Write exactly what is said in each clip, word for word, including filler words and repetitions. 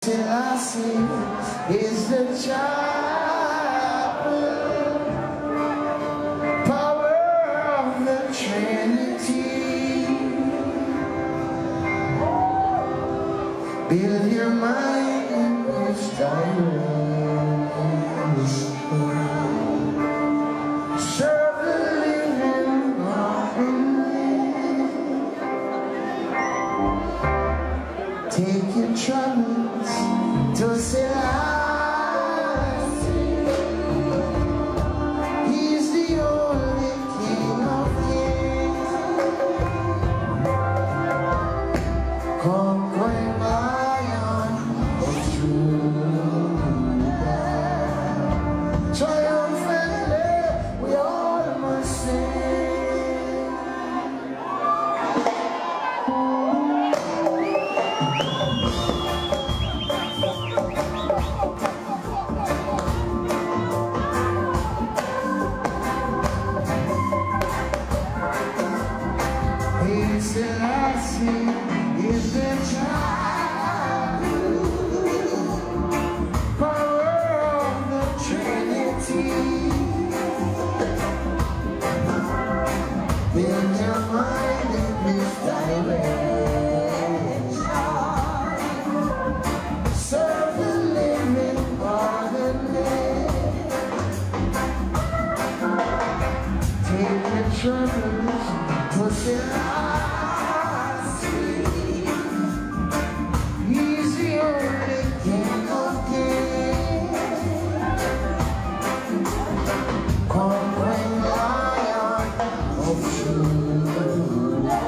Till I see is the chapel, power of the Trinity. Build your mind in this direction. Serve the living God. Take your troubles to Selassie. He's the only King of Kings, conquering Lion of Judah. Triumphantly we all must sing. Selassie is the child, power of the Trinity. Build your mind in this direction. Serve the living God and take your troubles to Selassie. He's the only King of Kings, conquering Lion of Judah.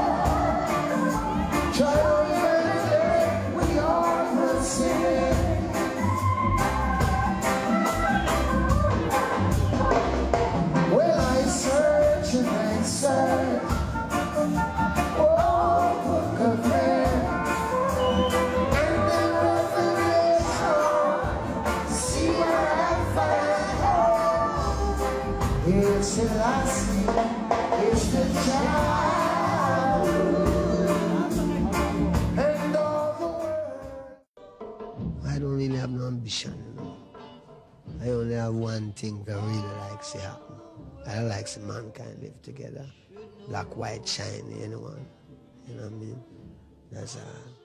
Triumphantly we all must sing. Well, I search and I search, Selassie is the child, and all the world. I don't really have no ambition, you know. I only have one thing I really like to happen. I like see mankind live together, black, white, shiny, anyone. You know what I mean? That's all.